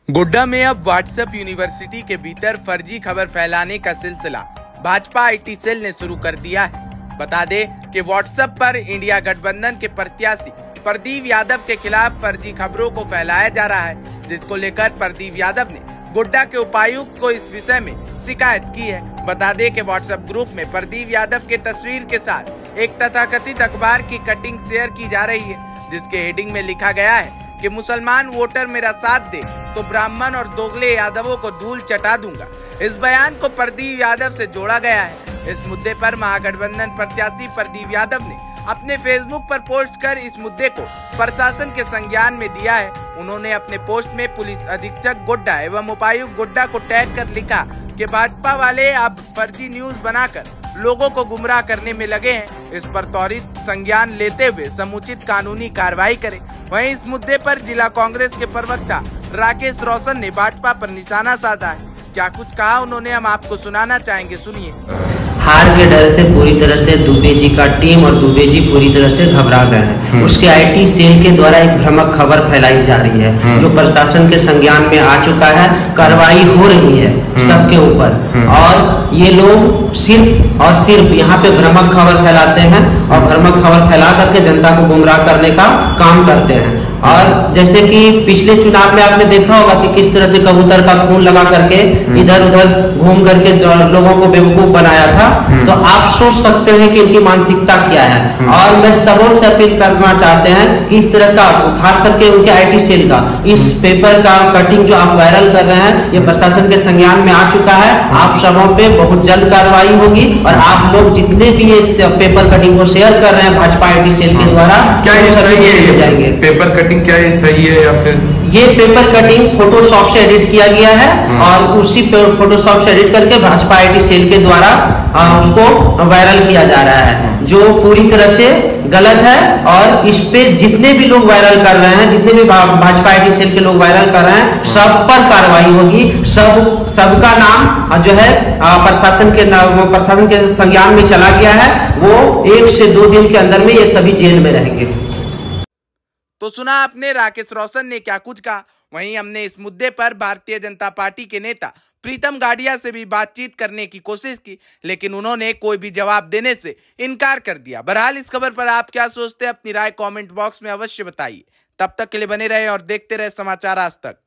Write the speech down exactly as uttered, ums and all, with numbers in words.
गोड्डा में अब WhatsApp university के भीतर फर्जी खबर फैलाने का सिलसिला भाजपा आईटी सेल ने शुरू कर दिया है। बता दें कि व्हाट्सएप पर इंडिया गठबंधन के प्रत्याशी प्रदीप यादव के खिलाफ फर्जी खबरों को फैलाया जा रहा है, जिसको लेकर प्रदीप यादव ने गोड्डा के उपायुक्त को इस विषय में शिकायत की है। बता दें कि व्हाट्सएप ग्रुप में प्रदीप यादव के तस्वीर के साथ एक तथाकथित अखबार की कटिंग शेयर की जा रही है, जिसके हेडिंग में लिखा गया है कि मुसलमान वोटर मेरा साथ दे तो ब्राह्मण और दोगले यादवों को धूल चटा दूंगा। इस बयान को प्रदीप यादव से जोड़ा गया है। इस मुद्दे पर महागठबंधन प्रत्याशी प्रदीप यादव ने अपने फेसबुक पर पोस्ट कर इस मुद्दे को प्रशासन के संज्ञान में दिया है। उन्होंने अपने पोस्ट में पुलिस अधीक्षक गोड्डा एवं उपायुक्त गोड्डा को टैग कर लिखा कि भाजपा वाले अब फर्जी न्यूज बनाकर लोगों को गुमराह करने में लगे हैं। इस पर त्वरित संज्ञान लेते हुए समुचित कानूनी कार्रवाई करें। वहीं इस मुद्दे पर जिला कांग्रेस के प्रवक्ता राकेश रोशन ने भाजपा पर निशाना साधा है। क्या कुछ कहा उन्होंने, हम आपको सुनाना चाहेंगे, सुनिए। हार के डर से पूरी तरह से दुबे जी का टीम और दुबे जी पूरी तरह से घबरा गए हैं। उसके आईटी सेल के द्वारा एक भ्रामक खबर फैलाई जा रही है, जो प्रशासन के संज्ञान में आ चुका है। कार्रवाई हो रही है सबके ऊपर, और ये लोग सिर्फ और सिर्फ यहाँ पे भ्रामक खबर फैलाते हैं और भ्रामक खबर फैला करके जनता को गुमराह करने का काम करते हैं। और जैसे कि पिछले चुनाव में आपने देखा होगा कि किस तरह से कबूतर का खून लगा करके इधर उधर घूम करके लोगों को बेवकूफ बनाया था, तो आप सोच सकते हैं कि इनकी मानसिकता क्या है। और मैं सबों से अपील करना चाहते हैं कि इस तरह का, खास करके उनके आईटी सेल का इस पेपर का कटिंग जो आप वायरल कर रहे हैं, ये प्रशासन के संज्ञान में आ चुका है। आप सबों पे बहुत जल्द कार्रवाई होगी और आप लोग जितने भी इस पेपर कटिंग को शेयर कर रहे हैं भाजपा आईटी सेल के द्वारा, क्या ये सही है? जाएंगे पेपर कटिंग क्या ये सही है या फिर ये पेपर कटिंग फोटोशॉप से एडिट किया गया है और उसी फोटोशॉप से एडिट करके भाजपा आईटी सेल के द्वारा आ, उसको वायरल किया जा रहा है, जो पूरी तरह से गलत है। और इस पे जितने भी लोग वायरल कर रहे हैं, जितने भी भाजपा आईटी सेल के लोग वायरल कर रहे हैं, सब पर कार्रवाई होगी। सब सबका नाम जो है प्रशासन के प्रशासन के संज्ञान में चला गया है। वो एक से दो दिन के अंदर में ये सभी जेल में रहेंगे। तो सुना आपने राकेश रोशन ने क्या कुछ कहा। वहीं हमने इस मुद्दे पर भारतीय जनता पार्टी के नेता प्रीतम गाड़िया से भी बातचीत करने की कोशिश की, लेकिन उन्होंने कोई भी जवाब देने से इनकार कर दिया। बहरहाल इस खबर पर आप क्या सोचते हैं, अपनी राय कमेंट बॉक्स में अवश्य बताइए। तब तक के लिए बने रहे और देखते रहे समाचार आज तक।